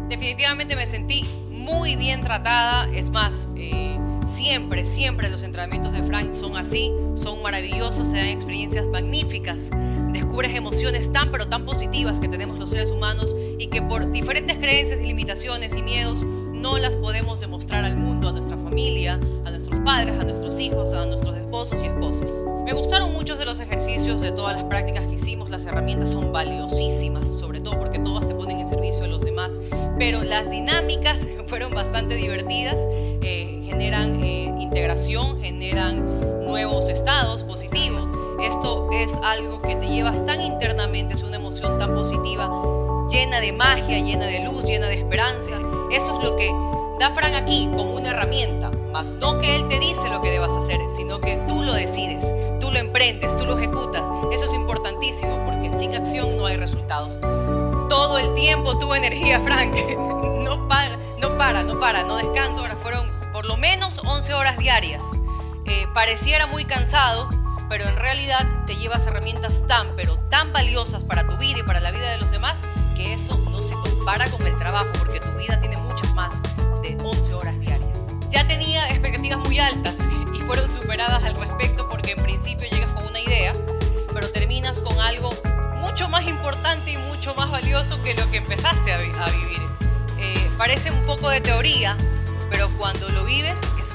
Definitivamente me sentí muy bien tratada, es más, siempre los entrenamientos de Frank son así, son maravillosos, te dan experiencias magníficas, descubres emociones tan pero tan positivas que tenemos los seres humanos y que por diferentes creencias y limitaciones y miedos no las podemos demostrar al mundo, a nuestra familia, a nuestros padres, a nuestros hijos, a nuestros esposos y esposas. Me gustaron muchos de los ejercicios, de todas las prácticas que hicimos, las herramientas son valiosísimas, sobre todo porque todas se ponen en servicio de los demás, pero las dinámicas fueron bastante divertidas, generan integración, generan nuevos estados positivos. Esto es algo que te llevas tan internamente, es una emoción tan positiva, llena de magia, llena de luz, llena de esperanza. Eso es lo que da Frank aquí como una herramienta, más no que él te dice lo que debas hacer, sino que tú lo decides, tú lo emprendes, tú lo ejecutas. Eso es importantísimo porque sin acción no hay resultados. Todo el tiempo tuvo energía, Frank. No para, no descansa. Ahora fueron por lo menos 11 horas diarias. Pareciera muy cansado, pero en realidad te llevas herramientas pero tan valiosas para tu vida y para la vida de los demás, que eso no se compara con el trabajo, porque tu vida tiene muchas más de 11 horas diarias. Ya tenía expectativas muy altas y fueron superadas al respecto, porque en principio llegas con una idea, pero terminas con algo mucho más importante y mucho más valioso que lo que empezaste a vivir. Parece un poco de teoría, pero cuando lo vives es